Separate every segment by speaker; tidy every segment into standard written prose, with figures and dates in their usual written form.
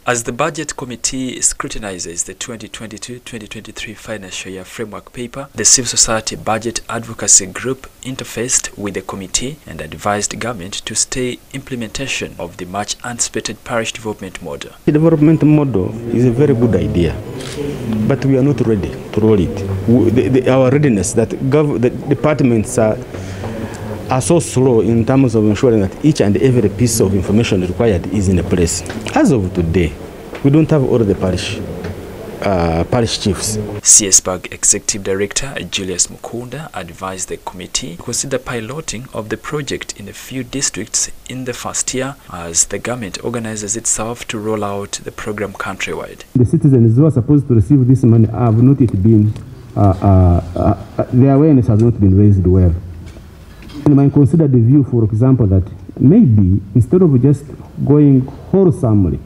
Speaker 1: As the Budget Committee scrutinizes the 2022-2023 financial year framework paper, the Civil Society Budget Advocacy Group interfaced with the committee and advised government to stay implementation of the much anticipated parish development model.
Speaker 2: The development model is a very good idea, but we are not ready to roll it. Our readiness, that the departments are so slow in terms of ensuring that each and every piece of information required is in a place. As of today, we don't have all the parish chiefs.
Speaker 1: CSBAG Executive Director Julius Mukunda advised the committee to consider piloting of the project in a few districts in the first year as the government organizes itself to roll out the program countrywide.
Speaker 3: The citizens who are supposed to receive this money have not yet been, their awareness has not been raised well. You might consider the view, for example, that maybe instead of just going wholesomely,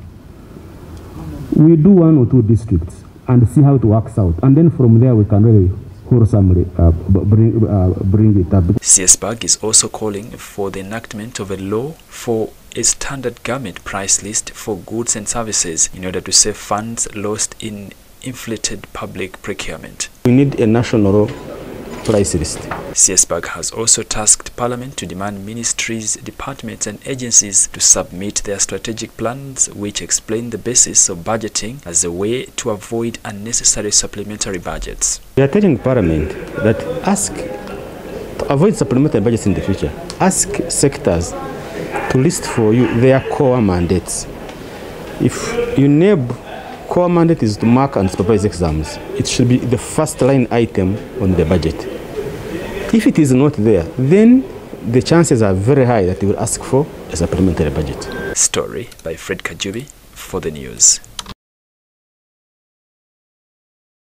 Speaker 3: we do 1 or 2 districts and see how it works out, and then from there we can really wholesomely bring it up.
Speaker 1: CSBAG is also calling for the enactment of a law for a standard government price list for goods and services in order to save funds lost in inflated public procurement.
Speaker 2: We need a national price list.
Speaker 1: CSBAG has also tasked Parliament to demand ministries, departments and agencies to submit their strategic plans which explain the basis of budgeting as a way to avoid unnecessary supplementary budgets.
Speaker 2: We are telling Parliament that to avoid supplementary budgets in the future, ask sectors to list for you their core mandates. If you name core mandate is to mark and supervise exams, it should be the first line item on the budget. If it is not there, then the chances are very high that they will ask for a supplementary budget.
Speaker 1: Story by Fred Kajubi for the news.